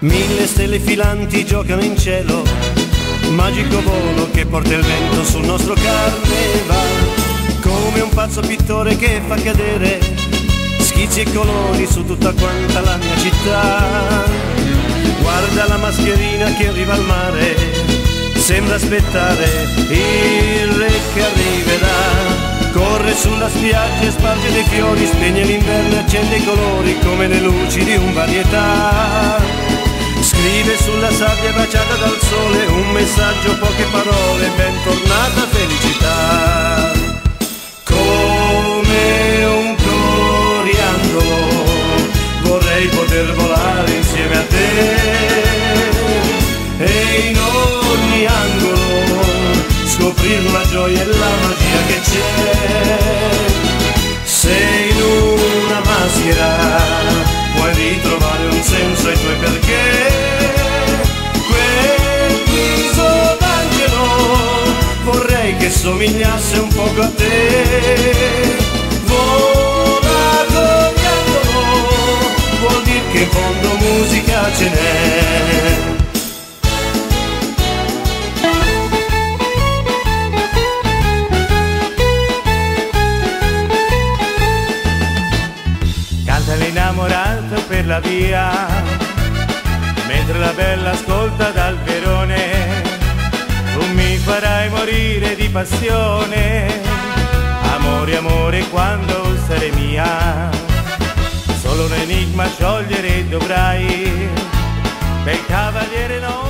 Mille stelle filanti giocano in cielo, magico volo che porta il vento sul nostro carnevale. Come un pazzo pittore che fa cadere schizzi e colori su tutta quanta la mia città. Guarda la mascherina che arriva al mare, sembra aspettare il re che arriverà. Corre sulla spiaggia e sparge dei fiori, spegne l'inverno e accende i colori come le luci di un varietà. Scrive sulla sabbia baciata dal sole un messaggio, poche parole, bentornata felicità. Come un coriandolo vorrei poter volare insieme a te, e in ogni angolo scoprire la gioia e la magia che c'è. Se in una maschera puoi ritrovare un senso ai tuoi perché, quel viso d'angelo vorrei che somigliasse un poco a te. Vola coriandolo, vuol dire che in fondo musica ce n'è. L'innamorato per la via, mentre la bella ascolta dal Verone. Tu mi farai morire di passione, amore, amore, quando sarai mia. Solo un enigma sciogliere dovrai, bel cavaliere non.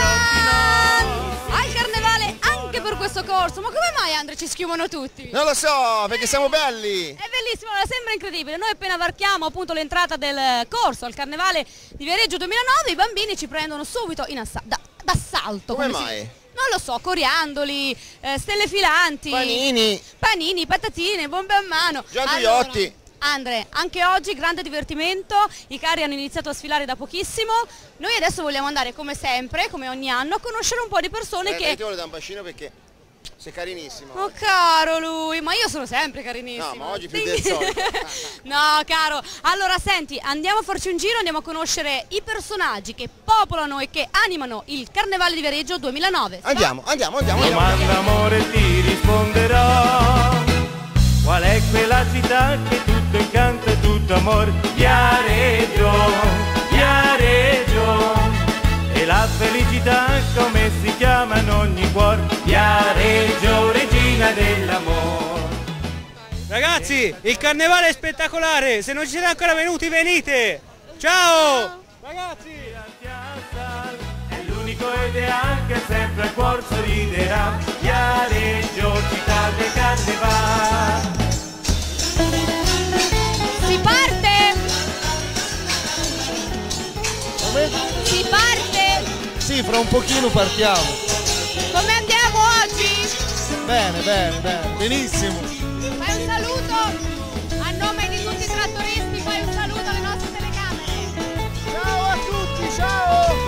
Al carnevale anche per questo corso, ma come mai Andre ci schiumano tutti? Non lo so, perché siamo belli! È bellissimo, sembra incredibile. Noi appena varchiamo appunto l'entrata del corso al carnevale di Viareggio 2009, i bambini ci prendono subito in d'assalto. Come mai? Non lo so, coriandoli, stelle filanti, panini, patatine, bombe a mano. Gianduiotti. Allora, Andre, anche oggi grande divertimento, i carri hanno iniziato a sfilare da pochissimo. Noi adesso vogliamo andare come sempre, come ogni anno, a conoscere un po' di persone che... Io ti voglio dare un bacino perché sei carinissimo. Oh caro lui, ma io sono sempre carinissimo. No, ma oggi più del solito. No caro, allora senti, andiamo a farci un giro, andiamo a conoscere i personaggi che popolano e che animano il Carnevale di Viareggio 2009. Andiamo. Domanda amore ti risponderò, qual è quella città che tutto incanta e tutto amor? Viareggio, Viareggio, e la felicità come si chiama in ogni cuore? Viareggio, regina dell'amore. Ragazzi, il carnevale è spettacolare, se non ci siete ancora venuti venite! Ciao! Ragazzi! È l'unico ideale che sempre al cuore sorriderà. Viareggio, città del carnevale. Si parte! Come? Si parte! Sì, fra un pochino partiamo. Come andiamo oggi? Bene, benissimo. Fai un saluto a nome di tutti i trattoristi, fai un saluto alle nostre telecamere. Ciao a tutti, ciao!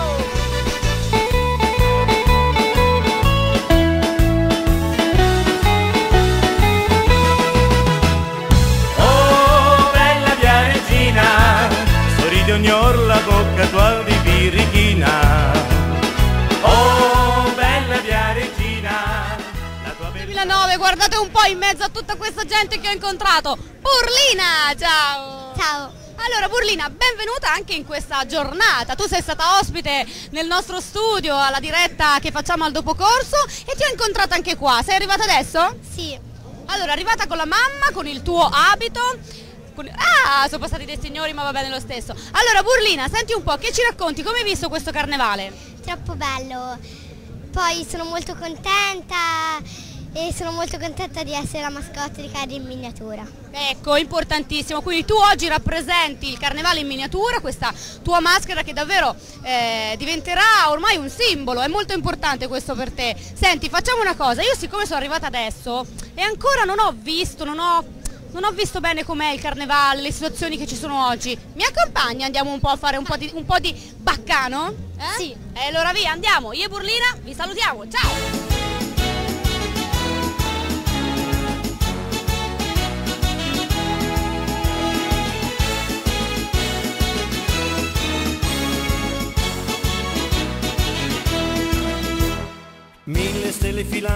Oh, bella Viareggina, sorride ogni or la bocca tua di birichina. Oh, bella Viareggina, la tua bella... 2009, guardate un po' in mezzo a tutta questa gente che ho incontrato. Burlina, ciao! Ciao! Allora Burlina, benvenuta anche in questa giornata. Tu sei stata ospite nel nostro studio alla diretta che facciamo al dopocorso e ti ho incontrata anche qua. Sei arrivata adesso? Sì. Allora, arrivata con la mamma, con il tuo abito. Ah, sono passati dei signori, ma va bene lo stesso. Allora Burlina, senti un po', che ci racconti? Come hai visto questo carnevale? Troppo bello. Poi sono molto contenta e sono molto contenta di essere la mascotte di Carri in miniatura. Ecco, importantissimo, quindi tu oggi rappresenti il carnevale in miniatura, questa tua maschera che davvero diventerà ormai un simbolo, è molto importante questo per te. Senti, facciamo una cosa, io siccome sono arrivata adesso e ancora non ho visto bene com'è il carnevale, le situazioni che ci sono oggi, mi accompagni? Andiamo un po' a fare un po' di baccano? Sì. E allora via, andiamo, io e Burlina vi salutiamo, ciao!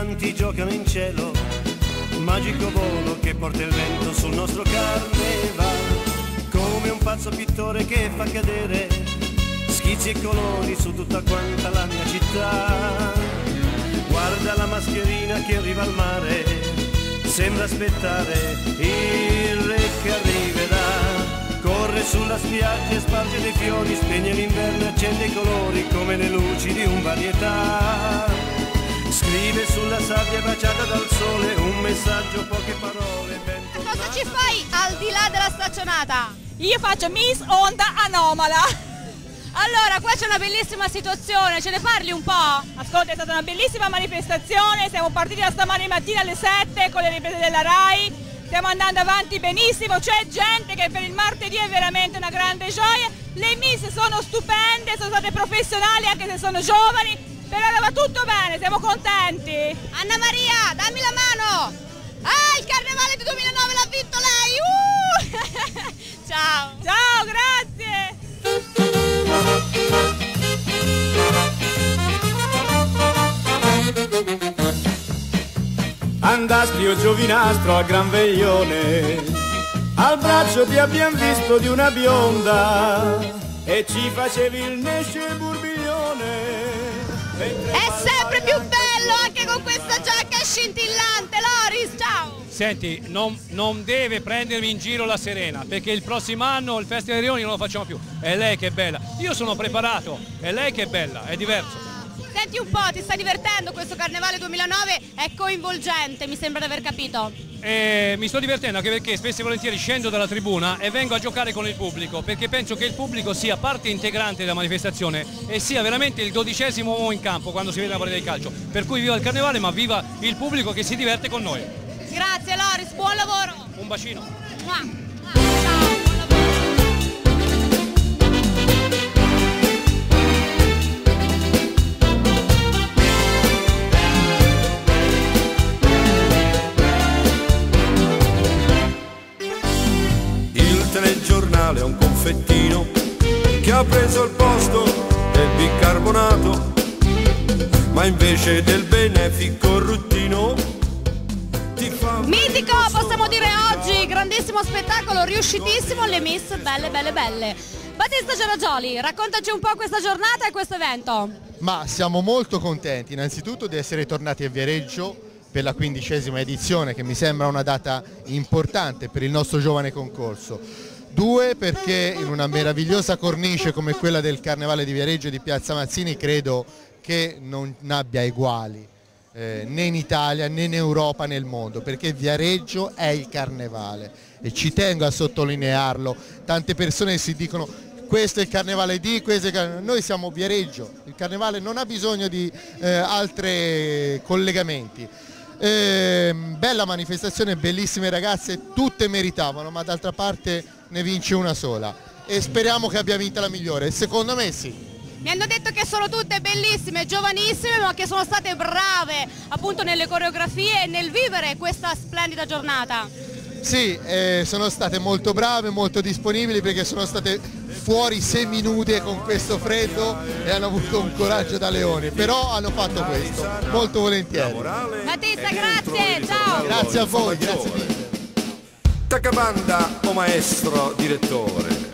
giganti giocano in cielo, magico volo che porta il vento sul nostro carnevale. Come un pazzo pittore che fa cadere schizzi e colori su tutta quanta la mia città. Guarda la mascherina che arriva al mare, sembra aspettare il re che arriverà. Corre sulla spiaggia e sparge dei fiori, spegne l'inverno e accende i colori come le luci di un varietà. Scrive sulla sabbia baciata dal sole un messaggio, poche parole, vento. Cosa ci fai al di là della staccionata? Io faccio Miss Onda Anomala. Allora, qua c'è una bellissima situazione, ce ne parli un po'? Ascolta, è stata una bellissima manifestazione, siamo partiti da stamani mattina alle 7 con le riprese della RAI, stiamo andando avanti benissimo, c'è gente che per il martedì è veramente una grande gioia, le Miss sono stupende, sono state professionali anche se sono giovani, per ora va tutto bene, siamo contenti. Anna Maria, dammi la mano! Ah, il carnevale di 2009 l'ha vinto lei! Ciao! Ciao, grazie! Andasti o giovinastro a gran veglione, al braccio ti abbiam visto di una bionda e ci facevi il nescio e burbiglione. È sempre più bello anche con questa giacca scintillante, Loris, ciao! Senti, non deve prendermi in giro la Serena, perché il prossimo anno il Festival dei Rioni non lo facciamo più. È lei che è bella, io sono preparato, è lei che è bella, è diverso. Senti un po', ti stai divertendo? Questo Carnevale 2009 è coinvolgente, mi sembra di aver capito. Mi sto divertendo anche perché spesso e volentieri scendo dalla tribuna e vengo a giocare con il pubblico, perché penso che il pubblico sia parte integrante della manifestazione e sia veramente il 12° uomo in campo quando si vede la partita di calcio. Per cui viva il Carnevale, ma viva il pubblico che si diverte con noi. Grazie Loris, buon lavoro! Un bacino! Ciao! Telegiornale è un confettino che ha preso il posto del bicarbonato, ma invece del benefico ruttino ti fa... Mitico, possiamo dire oggi, grandissimo spettacolo, riuscitissimo, le Miss belle belle belle. Battista Geragioli, raccontaci un po' questa giornata e questo evento. Ma siamo molto contenti innanzitutto di essere tornati a Viareggio per la 15ª edizione, che mi sembra una data importante per il nostro giovane concorso. 2, perché in una meravigliosa cornice come quella del Carnevale di Viareggio e di Piazza Mazzini credo che non abbia eguali né in Italia né in Europa né nel mondo, perché Viareggio è il Carnevale e ci tengo a sottolinearlo. Tante persone si dicono questo è il Carnevale di, questo è il Carnevale. Noi siamo Viareggio, il Carnevale non ha bisogno di altri collegamenti. Bella manifestazione, bellissime ragazze, tutte meritavano, ma d'altra parte ne vince una sola e speriamo che abbia vinta la migliore, secondo me sì. Mi hanno detto che sono tutte bellissime, giovanissime, ma che sono state brave appunto nelle coreografie e nel vivere questa splendida giornata. Sì, sono state molto brave, molto disponibili, perché sono state fuori seminude con questo freddo e hanno avuto un coraggio da leoni, però hanno fatto questo, molto volentieri. Battista, grazie, ciao! Grazie a voi, grazie mille. Tacabanda o maestro direttore.